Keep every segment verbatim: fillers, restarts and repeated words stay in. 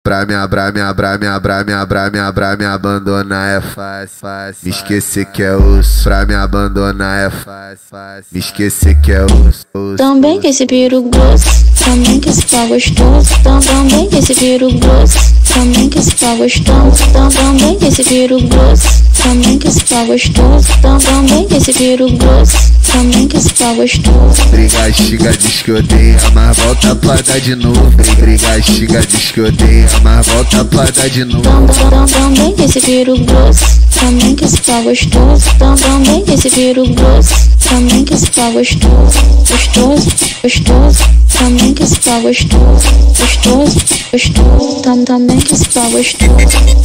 Pra me abrar, me abrar, me abrar, me abrar, me abrar, me abandonar é fácil, fácil. Me esquecer que é osso. Pra me abandonar é fácil, fácil. Me esquecer que é osso. Também que esse piro grosso, também que esse pau gostoso. Também que esse piro grosso, também que esse pau gostoso. Também que esse piro grosso, também que esse pau gostoso. Também que esse piro grosso, também que esse pau gostoso. Briga, xiga, diz que odeia, mas volta pra dar de novo. Briga, xiga, diz que odeia, mas volta pra dar de novo. Também que esse piro grosso, também que esse pau gostoso. Também que esse piro grosso, também que esse pau gostoso. Gostoso, gostoso, também que esse pau gostoso. Gostoso, gostoso, também que esse pau gostoso.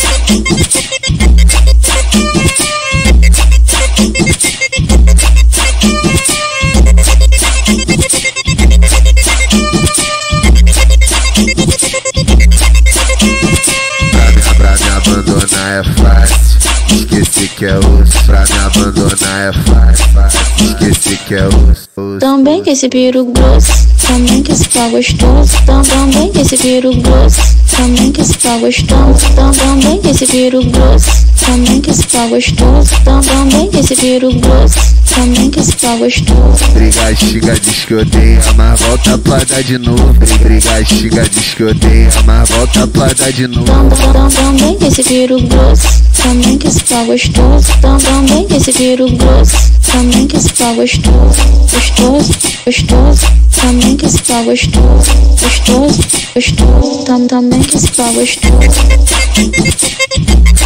Pra me abandonar é fácil. Esqueci que é osso. Pra me abandonar é fácil, fácil. Esqueci que é osso. Também que esse piro grosso, também que esse pau gostoso. Também que esse piro grosso, também que esse pau gostoso. Também que esse piro grosso, também que esse pau gostoso. Também que esse piro grosso, também que esse pau gostoso. Briga, xiga, diz que odeia, mas volta pra dar de novo. Briga, xiga, diz que odeia, mas volta pra dar de novo. Também que esse piro grosso, também que esse pau gostoso. Também que esse piro grosso, também que esse pau gostoso. Gostoso, gostoso, também que esse pau gostoso. Gostoso, gostoso, também que esse pau gostoso.